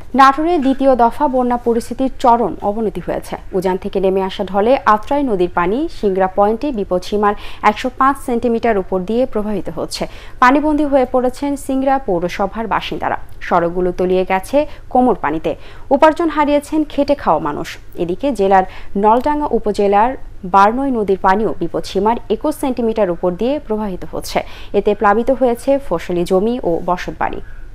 নাটোরে দ্বিতীয় দফা বন্যা পরিস্থিতির চরম অবনতি হয়েছে। উজান থেকে নেমে আসা ঢলে আত্রাই নদীর পানি সিংড়া পয়েন্টে বিপদসীমার ১০৫ সেন্টিমিটার উপর দিয়ে প্রবাহিত হচ্ছে। পানিবন্দী হয়ে পড়েছেন সিংড়া পৌরসভার বাসিন্দারা। সড়কগুলো তলিয়ে গেছে কোমর পানিতে। উপার্জন হারিয়েছেন খেটে খাওয়া মানুষ। এদিকে জেলার নলডাঙ্গা উপজেলার বারনই নদীর পানিও বিপদসীমার ২১ সেন্টিমিটার উপর দিয়ে প্রবাহিত হচ্ছে। এতে প্লাবিত হয়েছে ফসলি জমি ও বসতবাড়ি।